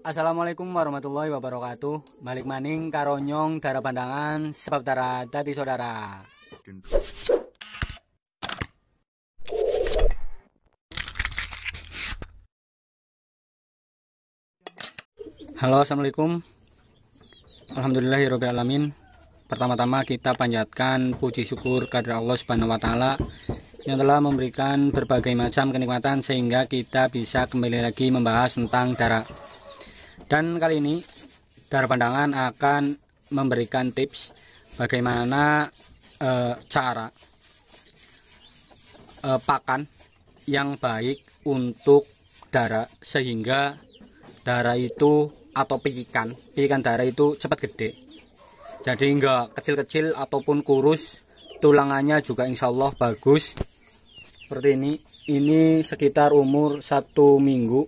Assalamualaikum warahmatullahi wabarakatuh. Balik maning karonyong dara pandangan sebab dara dadi saudara. Halo, assalamualaikum. Alhamdulillahirabbil alamin. Pertama-tama kita panjatkan puji syukur kepada Allah Subhanahu wa taala yang telah memberikan berbagai macam kenikmatan sehingga kita bisa kembali lagi membahas tentang darah. Dan kali ini Dara Pandangan akan memberikan tips bagaimana cara pakan yang baik untuk darah sehingga darah itu atau pikikan darah itu cepat gede. Jadi enggak kecil-kecil ataupun kurus, tulangannya juga insya Allah bagus. Seperti ini sekitar umur 1 minggu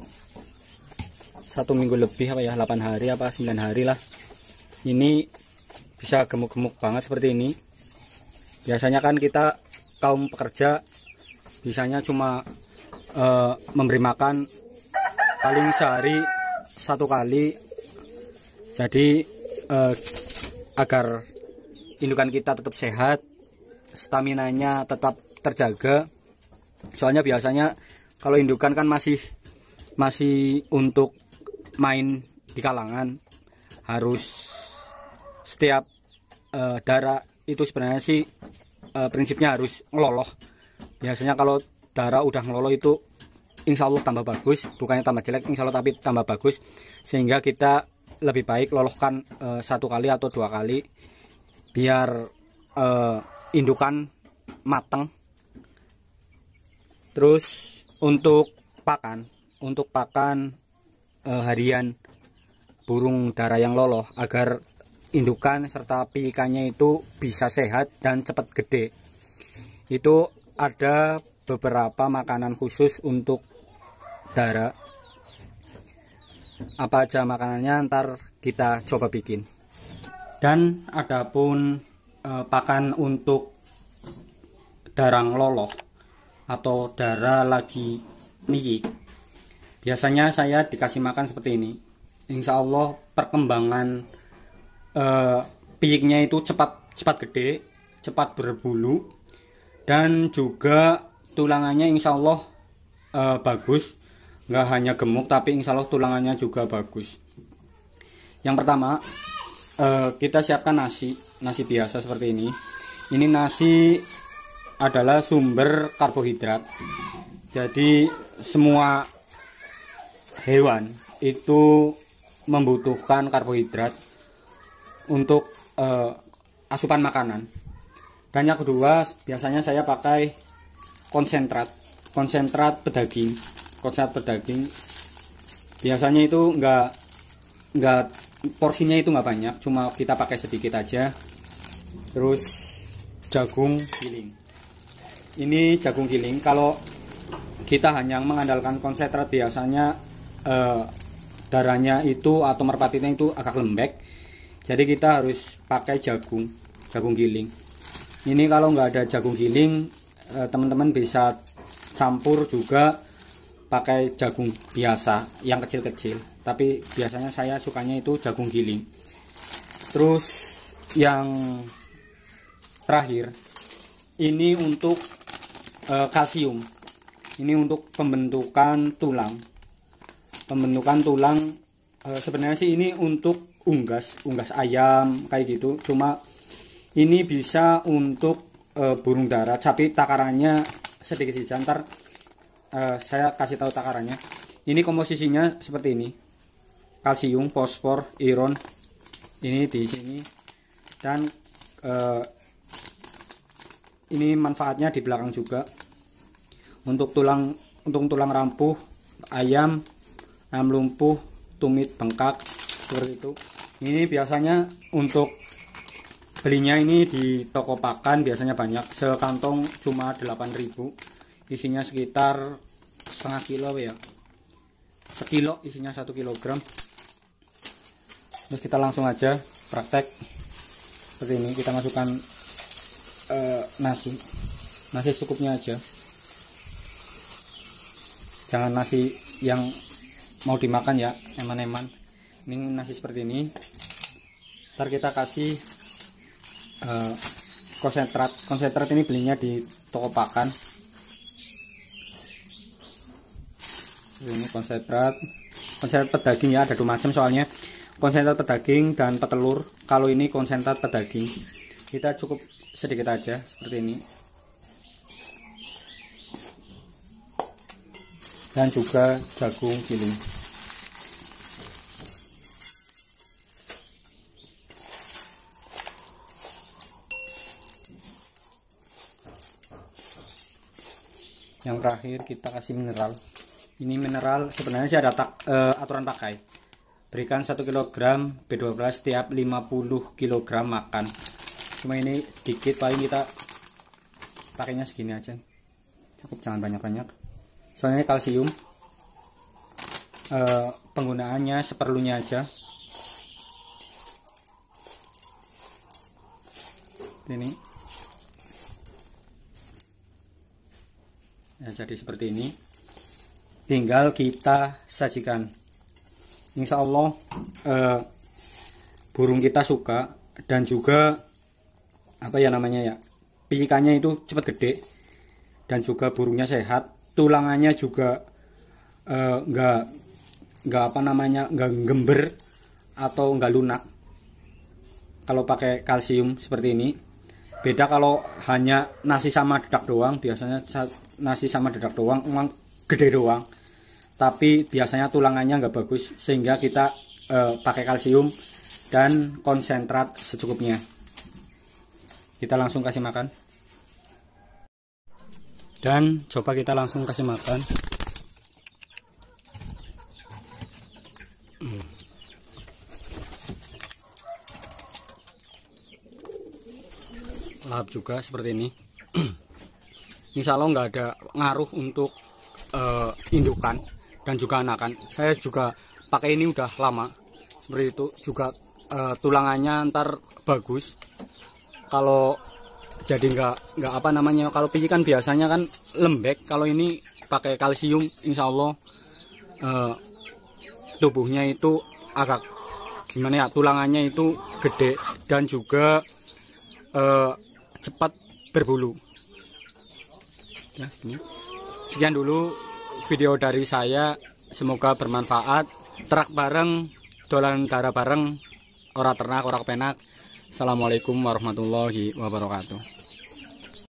lebih, 8 hari apa 9 hari lah. Ini bisa gemuk-gemuk banget seperti ini. Biasanya kan kita kaum pekerja bisanya cuma memberi makan paling sehari 1 kali. Jadi agar indukan kita tetap sehat, staminanya tetap terjaga. Soalnya biasanya kalau indukan kan masih untuk main di kalangan, harus setiap darah itu sebenarnya sih prinsipnya harus ngeloloh. Biasanya kalau darah udah ngeloloh itu insya Allah tambah bagus, bukannya tambah jelek, insya Allah tapi tambah bagus, sehingga kita lebih baik lolohkan 1 kali atau 2 kali biar indukan matang. Terus untuk pakan harian burung darah yang loloh agar indukan serta pikannya itu bisa sehat dan cepat gede, itu ada beberapa makanan khusus untuk darah. Apa aja makanannya ntar kita coba bikin. Dan adapun pakan untuk darah loloh atau darah lagi miyik, biasanya saya dikasih makan seperti ini. Insya Allah perkembangan piyiknya itu cepat gede, cepat berbulu, dan juga tulangannya insya Allah bagus. Nggak hanya gemuk tapi insya Allah tulangannya juga bagus. Yang pertama kita siapkan nasi biasa seperti ini. Ini nasi adalah sumber karbohidrat. Jadi semua hewan itu membutuhkan karbohidrat untuk asupan makanan. Dan yang kedua biasanya saya pakai konsentrat pedaging. Biasanya itu enggak porsinya itu enggak banyak, cuma kita pakai sedikit aja. Terus jagung giling. Ini jagung giling, kalau kita hanya mengandalkan konsentrat biasanya darahnya itu atau merpatinya itu agak lembek. Jadi kita harus pakai jagung giling. Ini kalau nggak ada jagung giling, teman-teman bisa campur juga pakai jagung biasa yang kecil-kecil. Tapi biasanya saya sukanya itu jagung giling. Terus yang terakhir, ini untuk kalsium. Ini untuk pembentukan tulang. Sebenarnya sih ini untuk unggas ayam kayak gitu. Cuma ini bisa untuk burung darah, tapi takarannya sedikit saja. Ntar saya kasih tahu takarannya. Ini komposisinya seperti ini. Kalsium, fosfor, iron. Ini di sini. Dan ini manfaatnya di belakang juga. Untuk tulang rampuh ayam lumpuh, tumit bengkak seperti itu. Ini biasanya untuk belinya ini di toko pakan biasanya banyak. Sekantong cuma 8.000. Isinya sekitar setengah kilo ya. Sekilo isinya 1 kilogram. Terus kita langsung aja praktek. Seperti ini kita masukkan nasi secukupnya aja. Jangan nasi yang mau dimakan ya, eman-eman. Ini nasi seperti ini. Ntar kita kasih konsentrat ini belinya di toko pakan. Ini konsentrat pedaging ya, ada dua macam soalnya, konsentrat pedaging dan petelur. Kalau ini konsentrat pedaging, kita cukup sedikit aja seperti ini. Dan juga jagung giling. Yang terakhir kita kasih mineral. Ini mineral sebenarnya sih ada aturan pakai. Berikan 1 kg B12 setiap 50 kg makan. Cuma ini dikit, paling kita pakainya segini aja. Cukup, jangan banyak-banyak. Soalnya kalsium. Penggunaannya seperlunya aja. Ini. Ya, jadi seperti ini. Tinggal kita sajikan. Insya Allah burung kita suka, dan juga apa ya namanya ya, pijikannya itu cepat gede, dan juga burungnya sehat, tulangannya juga nggak apa namanya, nggak gember atau nggak lunak kalau pakai kalsium seperti ini. Beda kalau hanya nasi sama dedak doang. Biasanya nasi sama dedak doang emang gede doang, tapi biasanya tulangannya nggak bagus, sehingga kita pakai kalsium dan konsentrat secukupnya. Kita langsung kasih makan, dan coba kita langsung kasih makan. Lahap juga seperti ini. Insya Allah nggak ada ngaruh untuk indukan dan juga anakan. Saya juga pakai ini udah lama seperti itu juga. Tulangannya ntar bagus. Kalau jadi nggak apa namanya, kalau pigi kan biasanya kan lembek. Kalau ini pakai kalsium, insya Allah tubuhnya itu agak gimana ya, tulangannya itu gede dan juga cepat berbulu. Ya, sekian dulu video dari saya, semoga bermanfaat. Terak bareng, dolan darah bareng, ora ternak ora kepenak. Assalamualaikum warahmatullahi wabarakatuh.